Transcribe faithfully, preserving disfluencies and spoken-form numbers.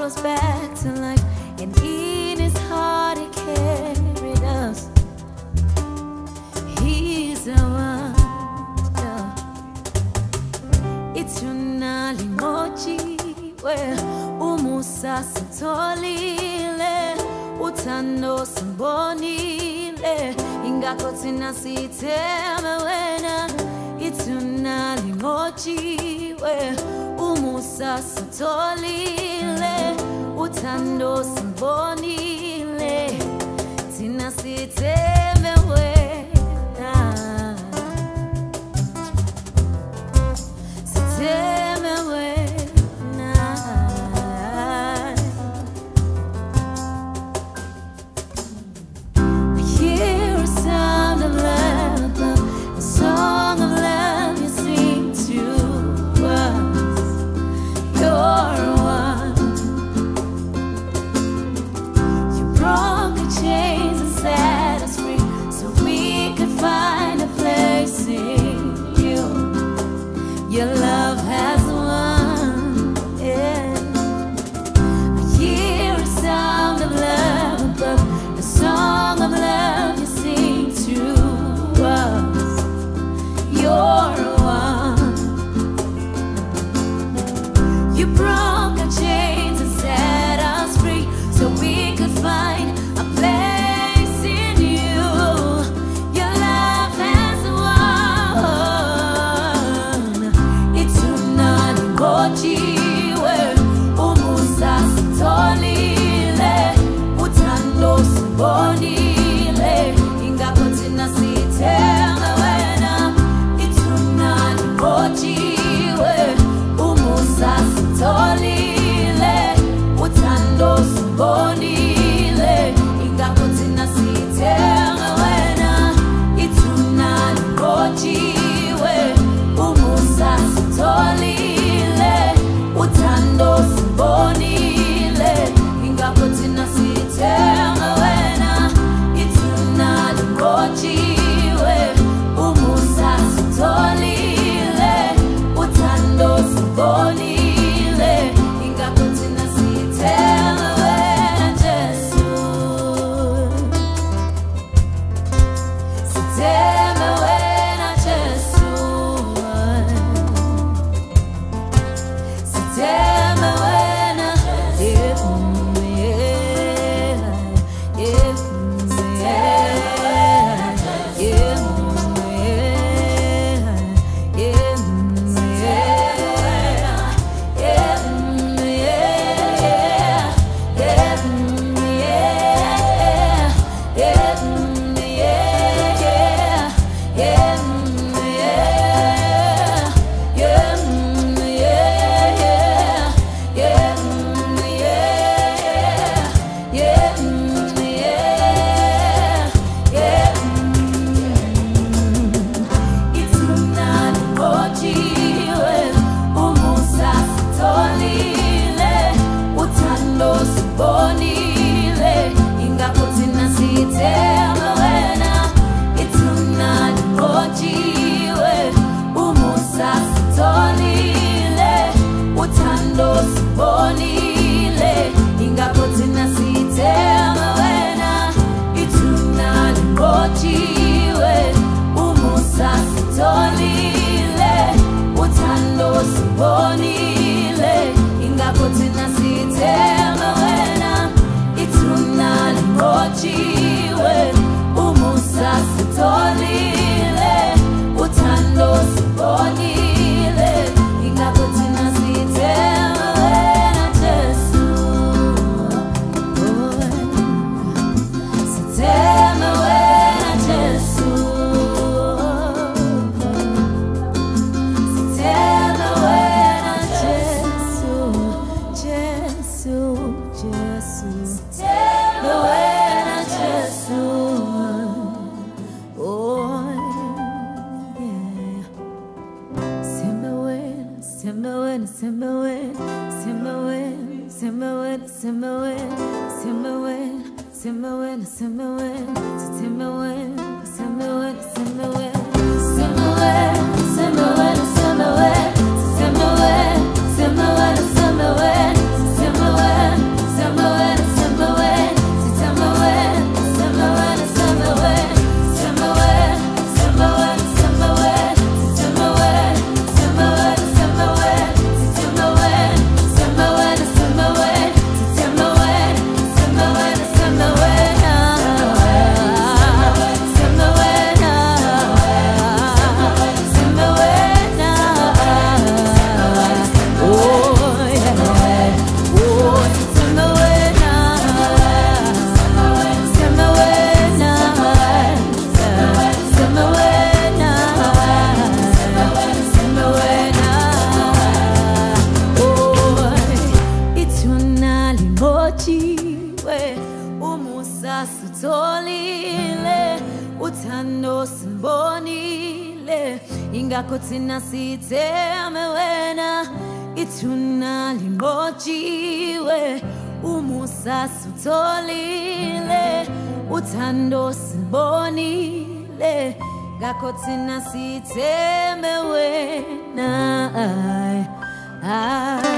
brought us back to life, and in his heart he carried us. He's the one. Eternally mojiwe, umusa sitolile, utando sambonile, ingako tina siteme wena. Eternally mojiwe, umusa sitolile, utando sambonile, tina siteme wena. Siteme wena. I hear a sound of love, a song of love you sing to us. You're one. You broke the chains and set us free, so we could find a place in you. Your love has won, yeah. I hear a sound of love above, the song of love you sing to us. You're one. You broke our chains and set us free, so we could find a place in you. Your love has won. Eternally mojiwe, umusa sitolile, utando sambonile, ingako tina siteme wena. Eternally mojiwe, umusa sitolile, utando sambonile, ingako tina siteme wena. Eternally mojiwe, umusa sitolile, utando sambonile, ingako tina siteme wena. Eternally mojiwe, umusa sitolile, utando sambonile, ingako tina siteme wena. Jesus, siteme wena. Jesus, siteme wena. Yeah, yeah, yeah, yeah, yeah, Bonile, ingako tina siteme wena. Eternally mojiwe, umusa sitolile, utando sambonile, ingako tina siteme wena. Jesus, siteme wena. Jesus, siteme wena. Jesus, Jesus, Jesus, siteme wena. Jesus, oh yeah. Siteme wena, siteme wena, siteme wena, siteme wena, siteme wena, siteme wena, siteme wena, siteme wena, siteme wena, siteme wena, siteme wena, siteme wena, siteme wena, siteme wena, siteme wena, siteme wena, siteme wena, siteme wena, siteme wena, uthando simbonile ingakho thina sitheme wena ithuna limbotshiwe umusa sutholile uthando simbonile ngakho thina sitheme wena ay, ay.